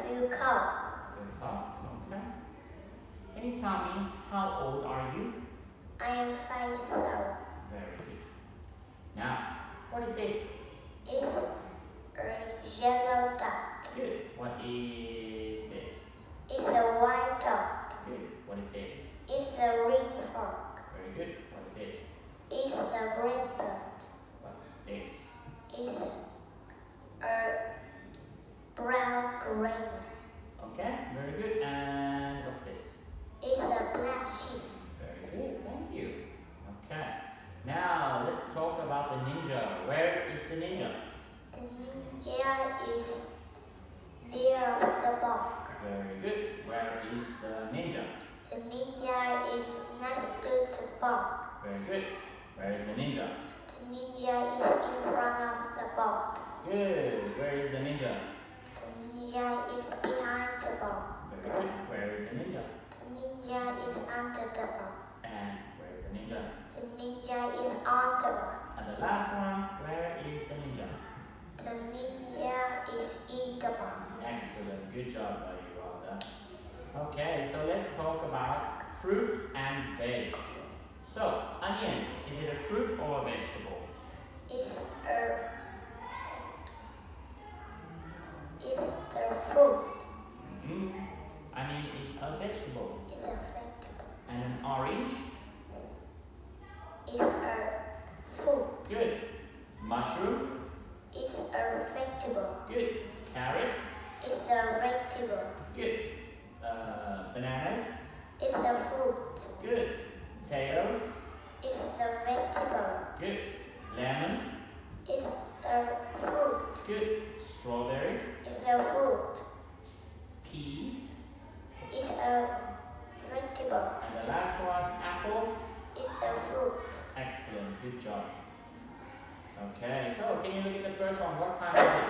feel cold. Feel cold? Okay. Can you tell me how old are you? I am 5 years old. Very good. Now, what is this? It's a yellow dot. Good. What is this? It's a white dot. Good. What is this? It's a ring frog. Very good. What is this? It's a red bird. What's this? It's a brown gorilla. Okay, very good. And what's this? It's a black sheep. Very good. Thank you. Okay. Now, let's talk about the ninja. Where is the ninja? The ninja is near the box. Very good. Where is the ninja? The ninja is next to the box. Very good. Where is the ninja? The ninja is in front of the box. Good. Where is the ninja? The ninja is behind the box. Very good. Where is the ninja? The ninja is under the box. And where is the ninja? The ninja is on the box. And the last one, where is the ninja? The ninja is in the box. Excellent. Good job, buddy. Well done. Okay, so let's talk about fruit and veg. So, onion, is it a fruit or a vegetable? It's the fruit. Onion is a vegetable. It's a vegetable. And an orange? It's a fruit. Good. Mushroom? It's a vegetable. Good. Carrots? It's a vegetable. Good. Bananas? It's a fruit. Good. Potatoes? It's a vegetable. Good. Lemon? It's a fruit. Good. Strawberry? It's a fruit. Peas? It's a vegetable. And the last one, apple? It's a fruit. Excellent. Good job. Okay, so can you look at the first one? What time is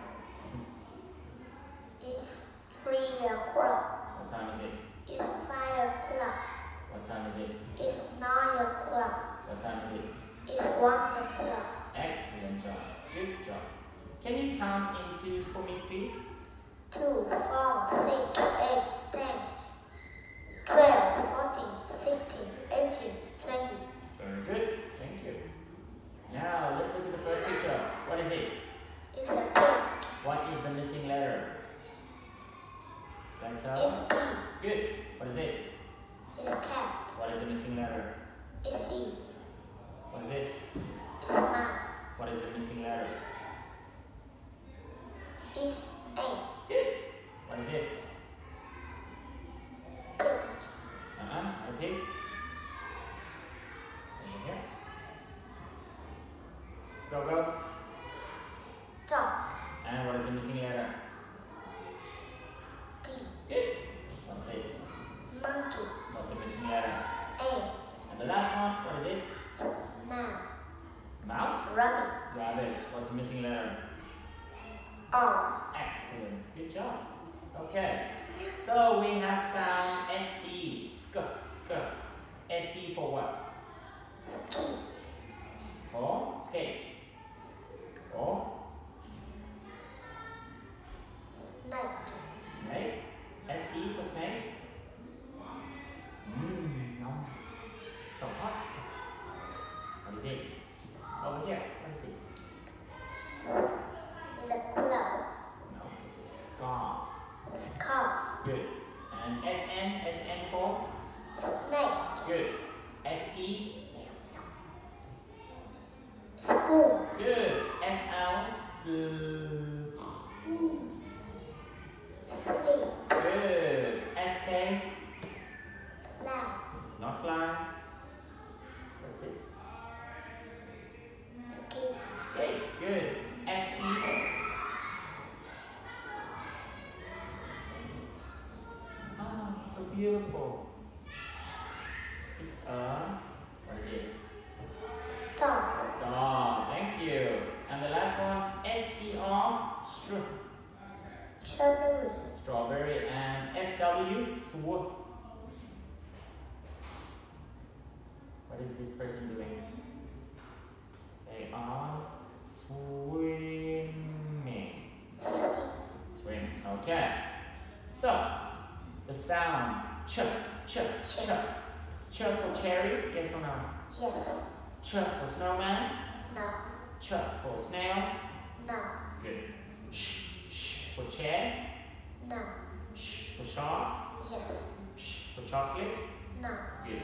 it? It's 3 o'clock. What time is it? It's 5 o'clock. What time is it? It's 9 o'clock. What time is it? It's 1 o'clock. Excellent job. Good job. Can you count into for me, please? 2, 4, 6, 8, 10, 12, 14, 16, 18, 20. Very good. Thank you. Now, let's look at the first picture. What is it? It's a pig. What is the missing letter? Letter? It's P. Good. What is this? It's cat. What is the missing letter? It's C. What is this? It's man. What is the missing letter? It's A. Good. What is this? Pig. A pig. Over here. Go, go. Dog. And what is the missing letter? D. Good. What's this? Monkey. What's the missing letter? A. And the last one, what is it? Man. Mouse? Rabbit. Rabbit. What's the missing letter? R. Excellent. Good job. Okay. So we have sound SC. Sk. SC for what? Ski. For skate. For Snake. snake. SC for snake. Nom. So hot. What is it? Over here. What is this? It's a cloud. No, it's a scarf. Scarf. Good. And SN for? Snake. Good. SE? Spoon. Good. SL? Sleep. Good. SK? Fly. Not fly. What's this? Skate. Skate. Good. ST? Ah, so beautiful. It's a, what is it? Star. Star. Thank you. And the last one, STR? Strawberry. Strawberry. And SW? Swoop. What is this person doing? They are swimming. Swim. Okay. So, the sound ch, ch, ch. Ch for cherry, yes or no? Yes. Ch for snowman? No. Ch for snail? No. Good. Sh for chair? No. Sh for shark? Yes. Sh for chocolate? No. Good.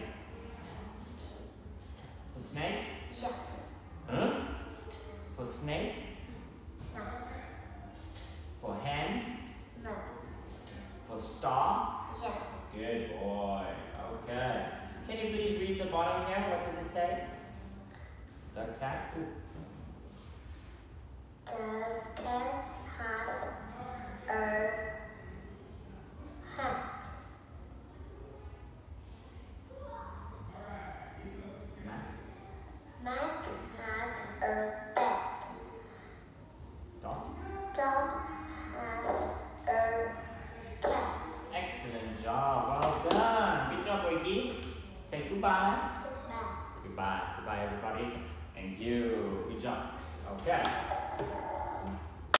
St for snake? Yes. Huh? St for snake? No. St for hen? No. St for star? Yes. Good boy. Okay. Can you please read the bottom here? What does it say? The cat. The cat has a hat. Mac has a bed. Dog. Dog has a cat. Excellent job. Well done. Good job, Boyki. Say goodbye. Goodbye. Goodbye. Goodbye, everybody. Thank you. Good job. Okay.